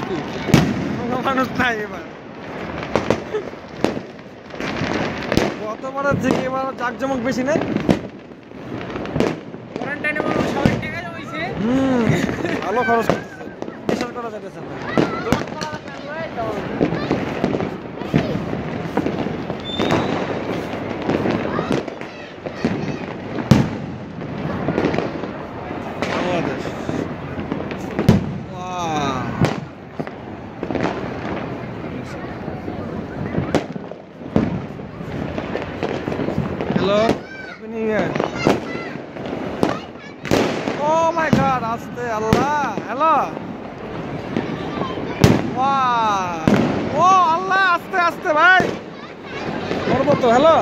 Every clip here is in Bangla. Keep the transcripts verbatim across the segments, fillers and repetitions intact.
কি কোনো মানুষ নাই এবার। গতবারের থেকে এবার জাঁকজমক বেশি নেই। কোয়ারেন্টাইনে মানুষ সবাই টাকা জমাইছে। হুম ভালো খরচ করতেছে, বিশাল করা যাইতেছে না। Bangladesh hello, happy new year. Oh my god, আস্তে আল্লাহ। হ্যালো, ও আল্লাহ, আস্তে আস্তে ভাই, করবো তো। হ্যালো,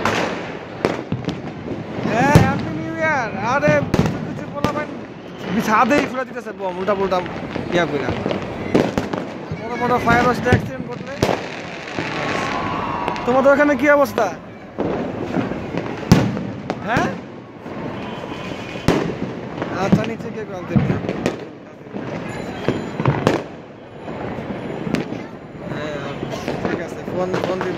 হ্যাঁ হ্যাপি নিউ ইয়ার। আরে কিছু বলা ভাই, ছাদেই ফুলে দিতেছে বম উল্টা পুল্টা ইয়া করে। বড় বড় ফায়ার হচ্ছে, অ্যাক্সিডেন্ট করলে। তোমাদের ওখানে কি অবস্থা? হ্যাঁ আচ্ছা, নিচে কে কল দেবে? ঠিক আছে, ফোন ফোন দিব।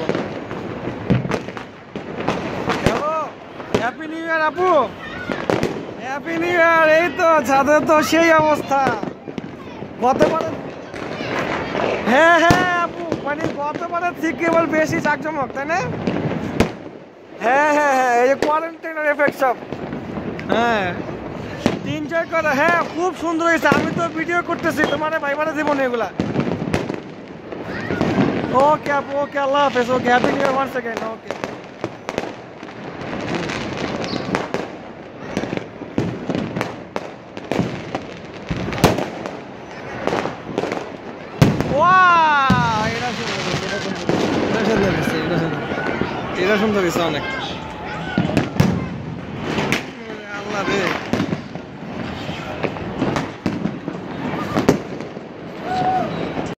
হ্যালো, হ্যাপি নিউ ইয়ার আপু। Happy new year. এই তো ছাদে তো সেই অবস্থা গতবারে। হ্যাঁ হ্যাঁ আপু, মানে গতবারের থেকে কেবল বেশি জাঁকজমক, তাই না? হ্যাঁ হ্যাঁ হ্যাঁ, এই যে কোয়ারেন্টাইনের এফেক্ট সব। হ্যাঁ এনজয় করো। হ্যাঁ খুব সুন্দর হয়েছে, আমি তো ভিডিও করতেছি, তোমার ভাইবারে জীবন এগুলা। ওকে আপু, ওকে, আল্লাহ হাফেজ। Okay, happy new year one second. Okay, wow, এটা সুন্দর, এটা সুন্দর, এটা সুন্দর, এটা সুন্দর, এটা সুন্দর হয়েছে অনেক।